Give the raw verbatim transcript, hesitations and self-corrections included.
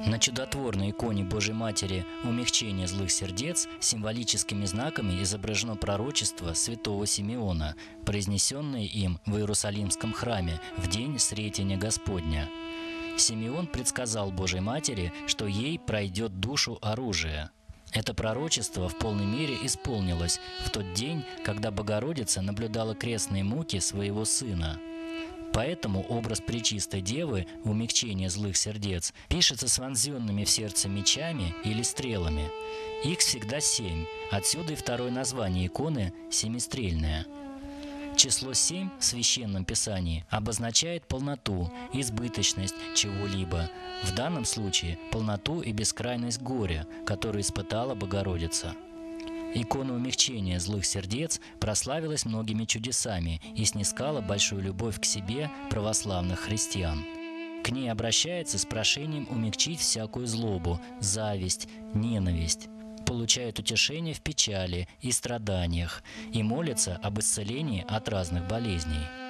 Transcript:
На чудотворной иконе Божьей Матери «Умягчение злых сердец» символическими знаками изображено пророчество святого Симеона, произнесенное им в Иерусалимском храме в день Сретения Господня. Симеон предсказал Божьей Матери, что ей пройдет душу оружие. Это пророчество в полной мере исполнилось в тот день, когда Богородица наблюдала крестные муки своего сына. Поэтому образ Пречистой Девы в умягчении злых сердец пишется с вонзенными в сердце мечами или стрелами. Их всегда семь, отсюда и второе название иконы – семистрельная. Число семь в Священном Писании обозначает полноту, избыточность чего-либо, в данном случае полноту и бескрайность горя, которую испытала Богородица. Икона умягчения злых сердец прославилась многими чудесами и снискала большую любовь к себе православных христиан. К ней обращается с прошением умягчить всякую злобу, зависть, ненависть, получает утешение в печали и страданиях и молится об исцелении от разных болезней.